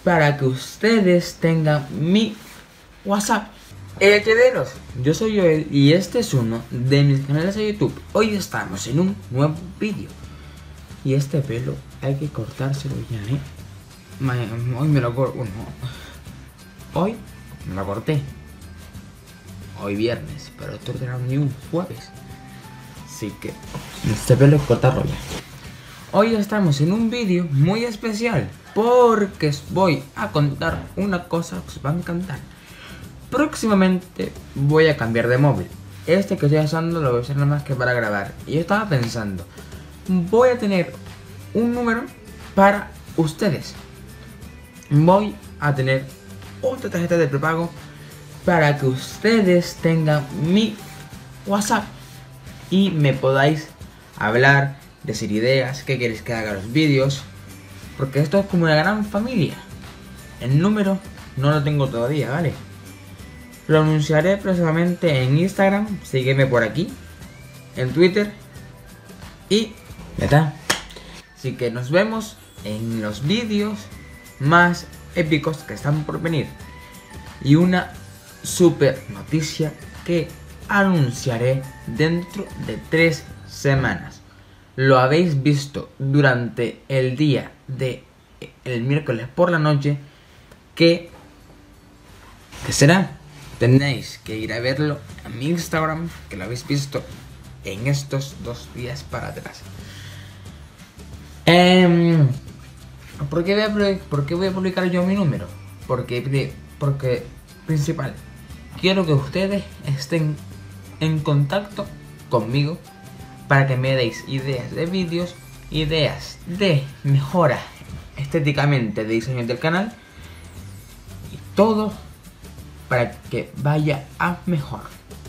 para que ustedes tengan mi WhatsApp. Quederos, yo soy Joel y este es uno de mis canales de YouTube. Hoy estamos en un nuevo vídeo. Y este pelo hay que cortárselo ya, Hoy me lo corto. Hoy me lo corté. Hoy viernes, pero esto no será ni un jueves. Así que este pelo es cortarlo ya. Hoy estamos en un vídeo muy especial porque os voy a contar una cosa que os va a encantar. Próximamente voy a cambiar de móvil. Este que estoy usando lo voy a usar nada más que para grabar. Y yo estaba pensando, voy a tener un número para ustedes. Voy a tener otra tarjeta de prepago para que ustedes tengan mi WhatsApp y me podáis hablar, decir ideas, qué queréis que haga los vídeos, porque esto es como una gran familia. El número no lo tengo todavía, ¿vale? Lo anunciaré próximamente en Instagram, sígueme por aquí, en Twitter y ya está. Así que nos vemos en los vídeos más épicos que están por venir. Y una super noticia que anunciaré dentro de 3 semanas. Lo habéis visto durante el día de el miércoles por la noche. ¿Qué será? Tenéis que ir a verlo a mi Instagram, que lo habéis visto en estos 2 días para atrás. ¿Por qué voy a publicar yo mi número? Porque principal, quiero que ustedes estén en contacto conmigo para que me deis ideas de vídeos, ideas de mejora estéticamente de diseño del canal y todo para que vaya a mejor.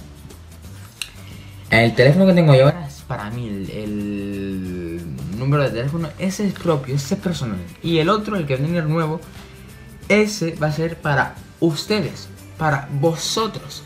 El teléfono que tengo yo ahora es para mí, el número de teléfono, ese es propio, ese es personal. Y el otro, el que viene nuevo, ese va a ser para ustedes, para vosotros.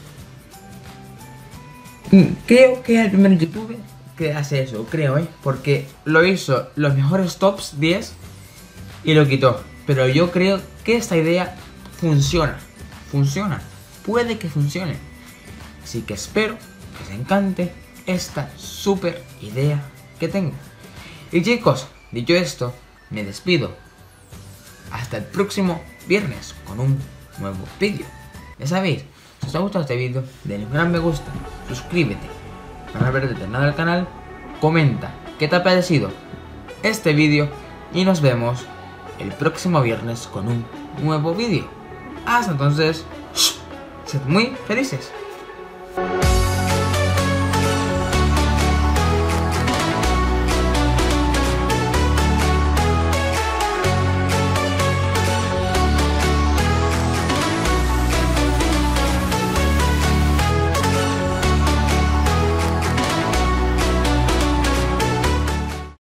Creo que es el primer youtuber que hace eso, porque lo hizo los mejores tops 10 y lo quitó. Pero yo creo que esta idea funciona, puede que funcione. Así que espero que os encante esta super idea que tengo. Y chicos, dicho esto, me despido. Hasta el próximo viernes con un nuevo vídeo. Ya sabéis, si os ha gustado este vídeo, denle un gran me gusta, suscríbete, para no perderte nada del canal, comenta qué te ha parecido este vídeo y nos vemos el próximo viernes con un nuevo vídeo. Hasta entonces, sed muy felices.